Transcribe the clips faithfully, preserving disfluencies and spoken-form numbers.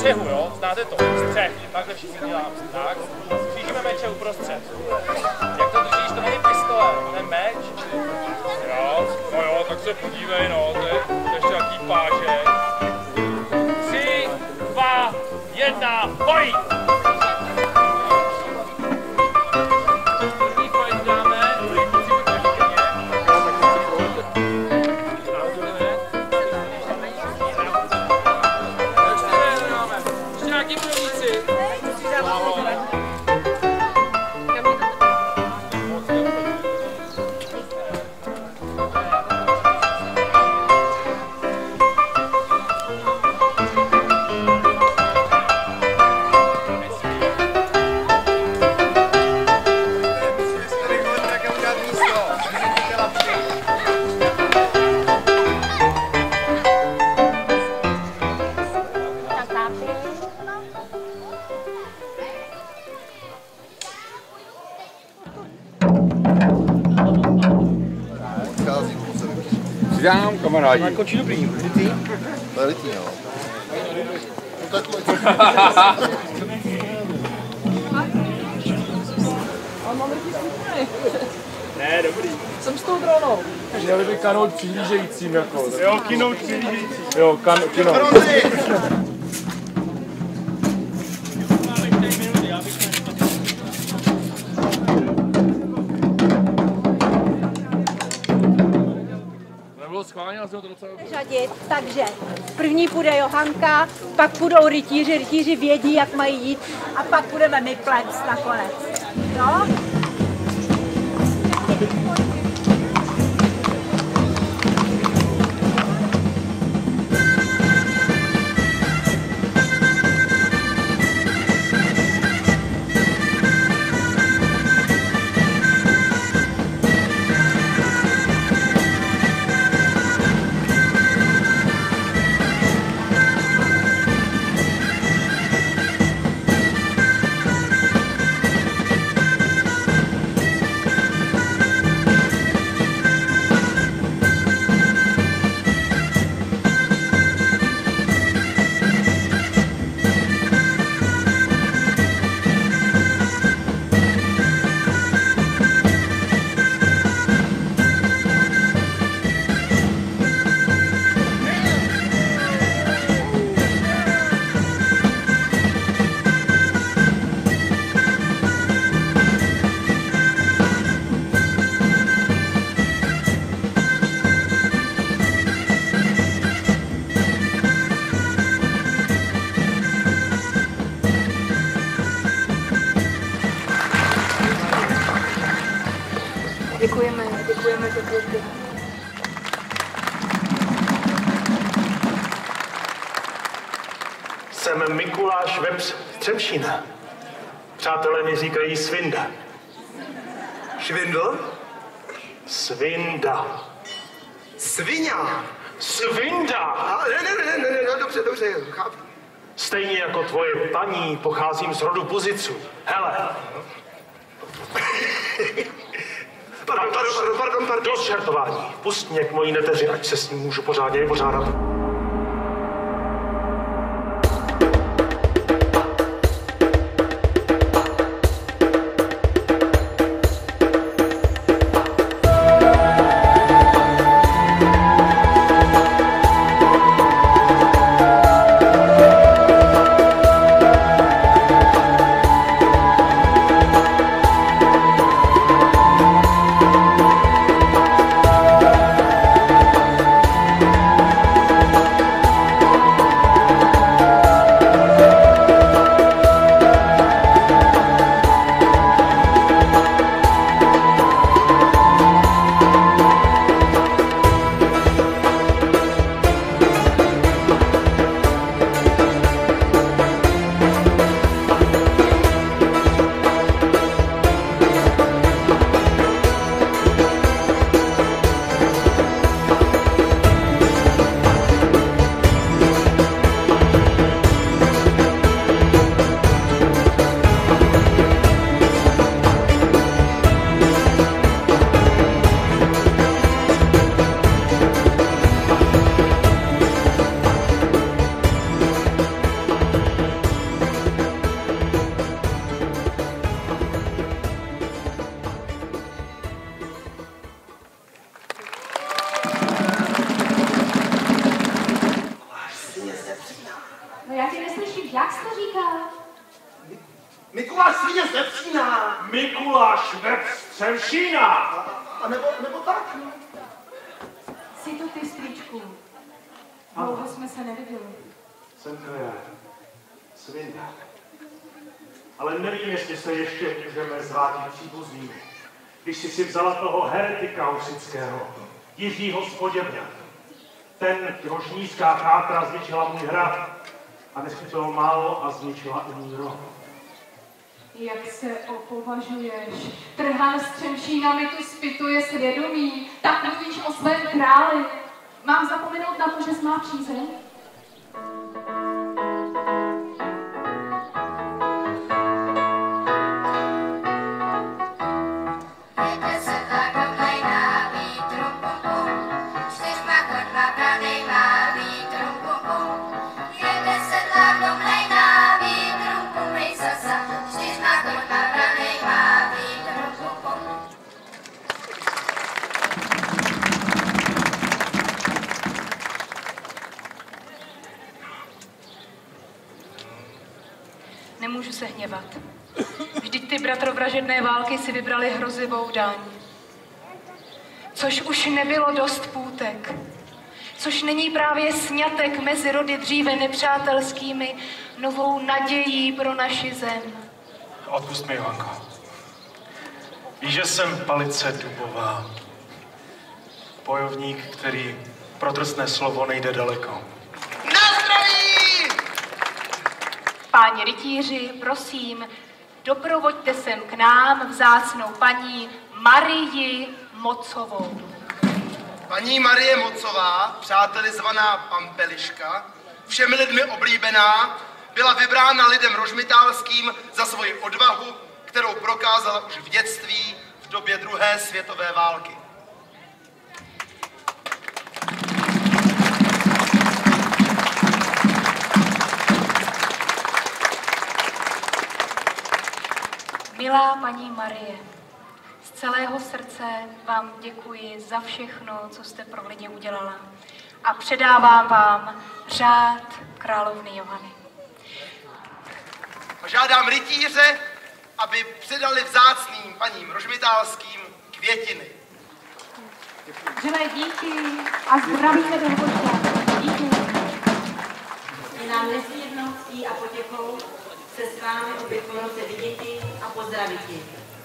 střehu, jo? Znáte to? Střeh. Takhle všichni děláme. Tak. Křížíme meče uprostřed. Jak to držíš? To není pistole, to je meč. Jo? No jo, tak se podívej, no. To je, to je ještě jaký páže. Tři, dva, jedna, boj! Přidám, kamarádi. To končí dobrý. Litý? To je litý, jo. No tak Ale mám litý smutný. Ne, dobrý. Jsem s tou dronou. Měli by kanout přihlížejícím jako. Jo, kinout přihlížejícím. Jo, kan, kinout. Řadit, takže první půjde Johanka, pak půjdou rytíři, rytíři vědí, jak mají jít a pak půjdeme my plebs nakonec. No? Děkujeme, děkujeme za to. Jsem Mikuláš Vepř Střemšín. Přátelé mi říkají Svinda. Švindl? Svinda. Sviňa! Svinda! A, ne, ne, ne, ne, ne, no, dobře, dobře, chápu. Stejně jako tvoje paní pocházím z rodu Buziců. Hele. Pardon, pardon, pardon, pardon, pardon. Dost žertování. Pust mě k mojí neteři, ať se s ním můžu pořádně vypořádat. No já tě neslyším, jak jsi to říkal? Mikuláš svině z Vepřína. Mikuláš Vep z Třemšína. A, a nebo, nebo tak. Jsi to ty, strýčku. Dlouho jsme se neviděli. Jsem to já. Svinda. Ale nevím, jestli se ještě můžeme zvát příbuznými. Když jsi si vzala toho heretika husického, Jiřího z Poděbra. Ten, jehož nízká chátra zničila můj hrad a neskytlo málo a zničila i můj rod. Jak se opovažuješ? Trhan s Třemšína mi tu zpytuje svědomí. Tak mluvíš o svém králi. Mám zapomenout na to, že jsi má přízeň? Nemůžu se hněvat. Vždyť ty bratrovražedné války si vybrali hrozivou daň. Což už nebylo dost půtek. Což není právě sňatek mezi rody dříve nepřátelskými novou nadějí pro naši zem. Odpust mi, Johanko. Víš, že jsem Palice Dubová. Bojovník, který pro drsné slovo nejde daleko. Páni rytíři, prosím, doprovoďte sem k nám vzácnou paní Marii Mocovou. Paní Marie Mocová, přáteli zvaná Pampeliška, všemi lidmi oblíbená, byla vybrána lidem rožmitálským za svoji odvahu, kterou prokázala už v dětství v době druhé světové války. Milá paní Marie, z celého srdce vám děkuji za všechno, co jste pro lidi udělala. A předávám vám řád královny Johany. Žádám rytíře, aby předali vzácným paním rožmitálským květiny. Žilé díky a zdravíme do hoďka. Díky. Je nám nesmírnou ctí a potěchou se s vámi opět po roce viděti a pozdraviti.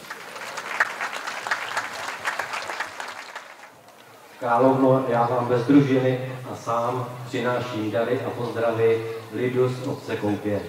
Královno, já vám bez družiny a sám přináším dary a pozdravy lidu z obce Koupě.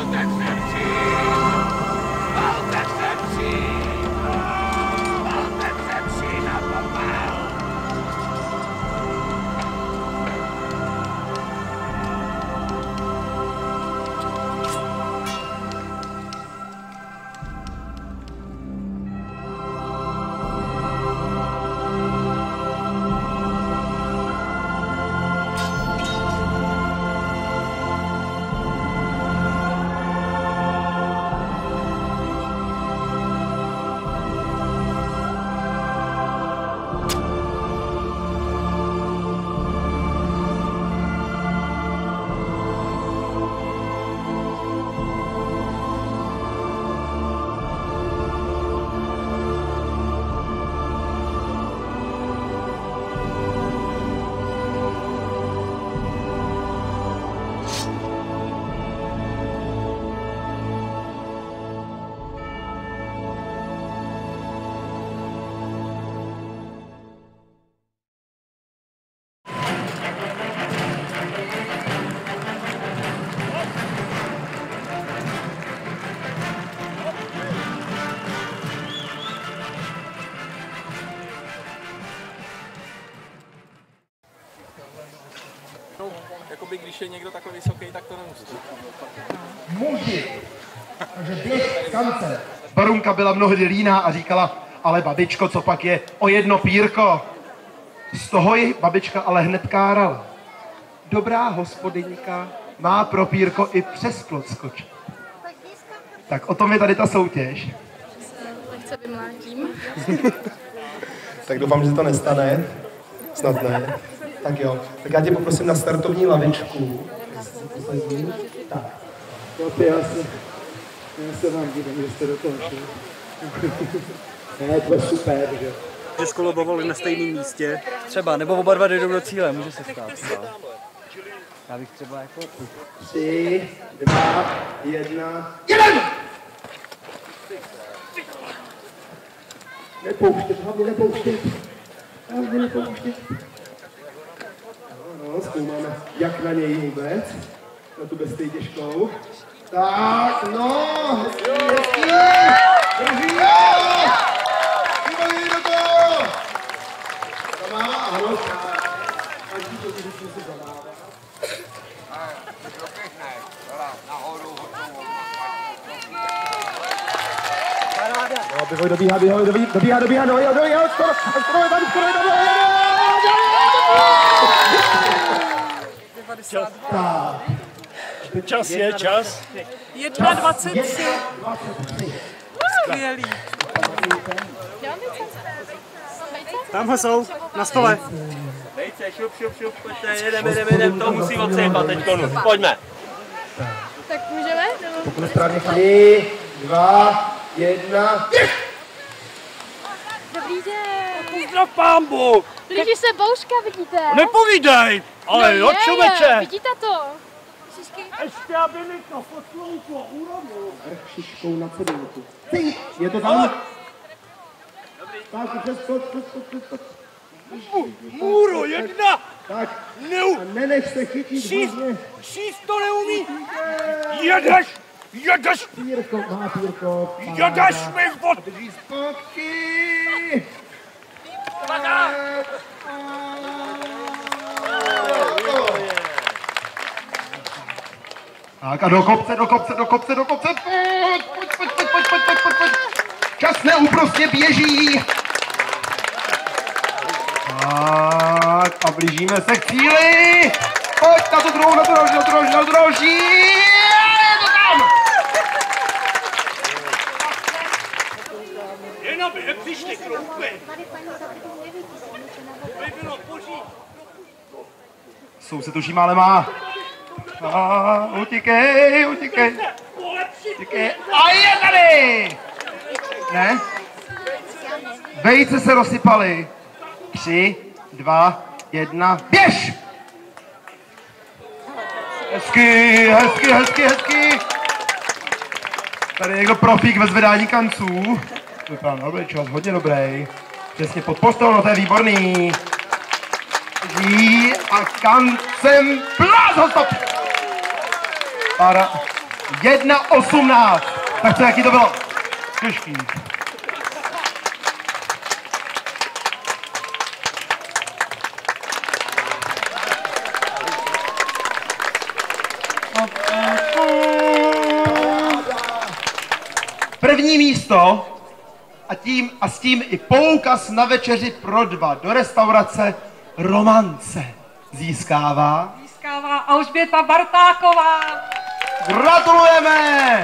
Jakoby když je někdo takhle vysoký, tak to nemusí. Muži! Takže běh skance. Barunka byla mnohdy líná a říkala, ale babičko, co pak je o jedno pírko? Z toho ji babička ale hned kárala. Dobrá hospodyňka má pro pírko i přes plot skočit. Tak o tom je tady ta soutěž. Lehce vymlátím. Tak doufám, že to nestane. Snad ne. Tak jo, tak já tě poprosím na startovní lavičku. Tak. No, já se, já se vám dívám, že jste do toho šli. Ne, to je super, že? Že skolobovali na stejném místě. Třeba, nebo oba dva jdou do cíle, může se stát. Třeba. Já bych třeba jako... Tři, dva, jedna, jeden! Nepouštět, hlavně nepouštět. Hlavně nepouštět. No, zkoumáme, jak na něj vůbec. Na tu bestej těžkou. Tak, no, hezký, hezký. Drží, jo! Chybají do toho! Zamává, ano, každý to, že jsme se zamává. No, Bihoj dobíhá, Bihoj dobíhá, dobíhá, dobíhá, no, jo, jo, skoro, skoro je tam, skoro je tam, Čas, čas je, čas. jedna dvacet tři. Skvělý. Tamhle jsou, na stole. Vejce, šup, šup, šup, pojďte, jedeme, jedeme, jedeme, to musí odsejpat teďkonu. Pojďme. Tak můžeme? Pokud správně tři, dva, jedna, Dobrý den. Pozdrav pámbu. Blíží se bouřka, vidíte? Nepovídej, ale jo, čověče. Vidíte to? Ještě, aby mi to fotlouko urovnul. šiškou na cedulku. Je to tam? Tak, přes, pojď, pojď, pojď, pojď. Můro, jedna. Tak, Neu. a nenech se chytit Šíst, hlavně. šíst to neumí. Jedeš, jedeš. Pírko, má pírko. Jedeš mi od... Drží zpátky. Tak a do kopce, do kopce, do kopce, do kopce. Pojď, pojď, pojď, pojď, pojď, pojď, pojď, pojď. Čas neúprostně běží. Tak a blížíme se k cíli. Pojď na tu druhou, na tu další, na tu další, na tu další. Je to tam. Jen aby nepřišli kroupy. By bylo boží. Jsou se tuším, ale má. A utíkej, utíkej. Utíkej. A je tady! Ne? Vejce se rozsypaly. Tři, dva, jedna, běž! Hezky, hezky, hezky, hezky. Tady je někdo profík ve zvedání kanců. Vypadá dobrý čas, hodně dobrý. Přesně pod postel, no to je výborný. Ží a kancem plás ho stop. Pára. jedna osmnáct. Tak co, jaký to bylo? Těžký. První místo a, tím, a s tím i poukaz na večeři pro dva do restaurace Romance získává... Získává Alžběta Bartáková. Gratulujeme!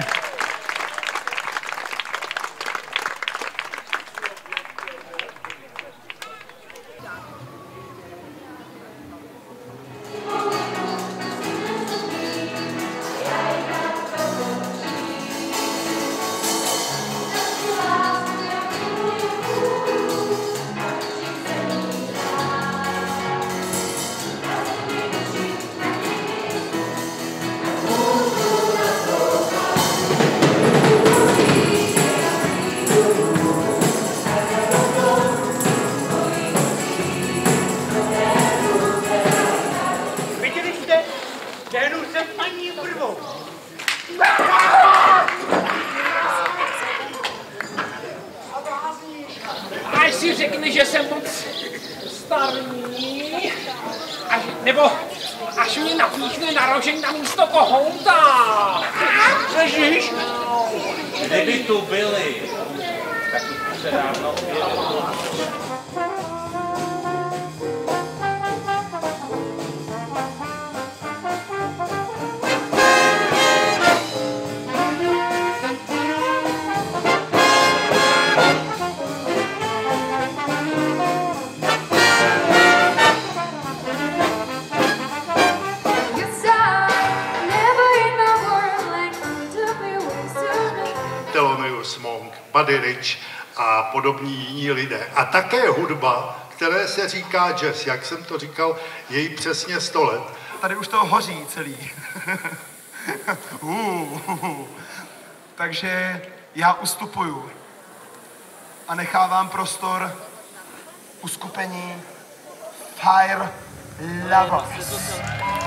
Až si řekni, že jsem moc starý, až, nebo až mě napíchne na rožek na místo kohouta. Ježíš? Kdyby tu byli, tak už se dávno uvěděli. Thelonious Monk, Buddy Rich a podobní jiní lidé. A také hudba, které se říká jazz, jak jsem to říkal, je jí přesně sto let. Tady už to hoří celý. uh, uh. Takže já ustupuju a nechávám prostor uskupení Fire Lovers.